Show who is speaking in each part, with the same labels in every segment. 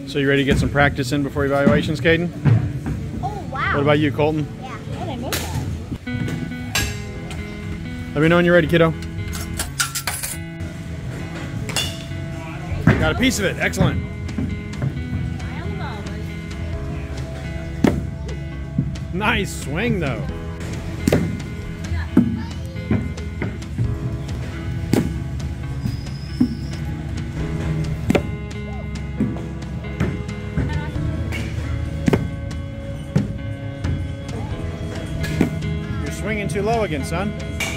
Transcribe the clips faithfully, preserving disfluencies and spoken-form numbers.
Speaker 1: So you ready to get some practice in before evaluations, Caden?
Speaker 2: Oh, wow.
Speaker 1: What about you, Colton?
Speaker 2: Yeah. Oh, they moved that.
Speaker 1: Let me know when you're ready, kiddo. Got a piece of it. Excellent. Nice swing, though. You're swinging too low again, son.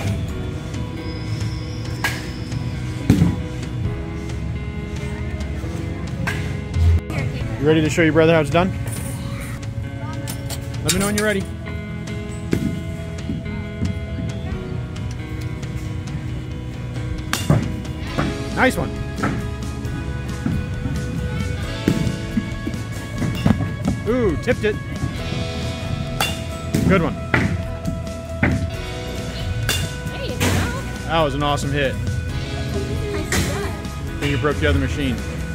Speaker 1: You ready to show your brother how it's done? Let me know when you're ready. Nice one. Ooh, tipped it. Good one.
Speaker 2: There you go.
Speaker 1: That was an awesome hit. I think you broke the other machine.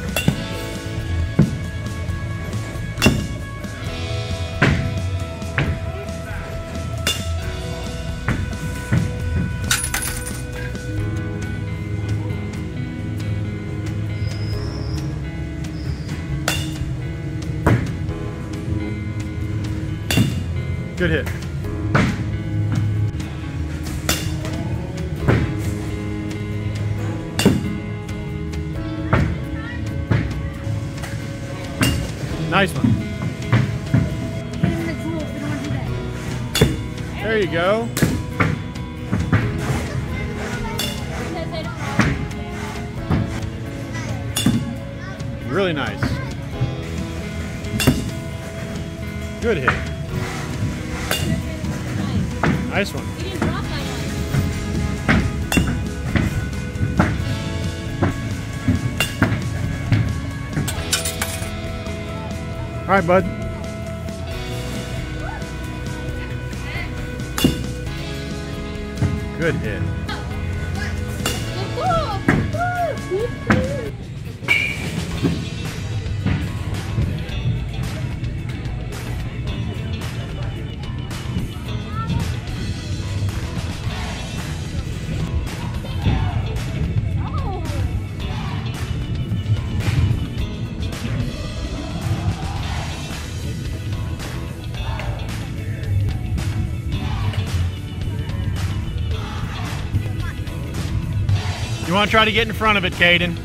Speaker 1: Good hit. Nice one. There you go. Really nice. Good hit. Nice one.
Speaker 2: You didn't drop that one.
Speaker 1: All right, bud. Good hit. You want to try to get in front of it, Caden?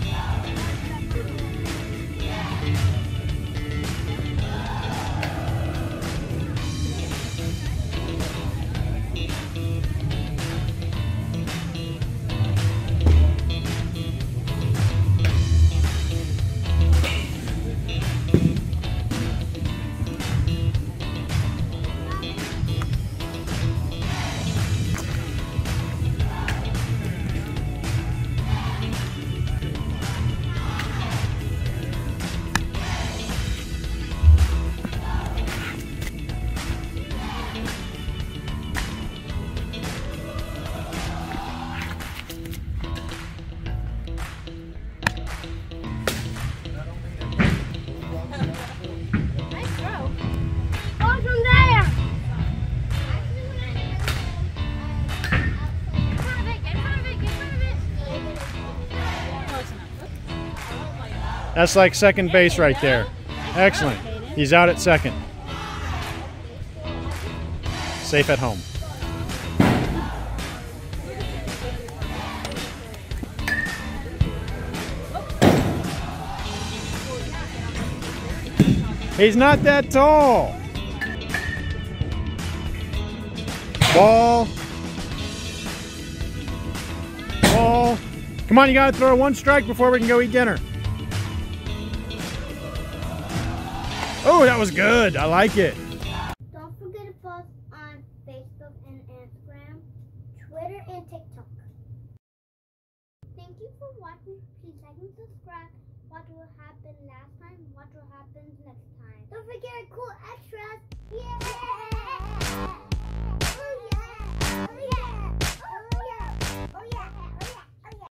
Speaker 1: That's like second base right there. Excellent. He's out at second. Safe at home. He's not that tall. Ball. Ball. Come on, you gotta throw one strike before we can go eat dinner. Oh, that was good. I like it.
Speaker 2: Don't forget to post on Facebook and Instagram, Twitter, and TikTok. Thank you for watching. Please like and subscribe. Watch what happened last time. Watch what happens next time. Don't forget cool extras. Yeah!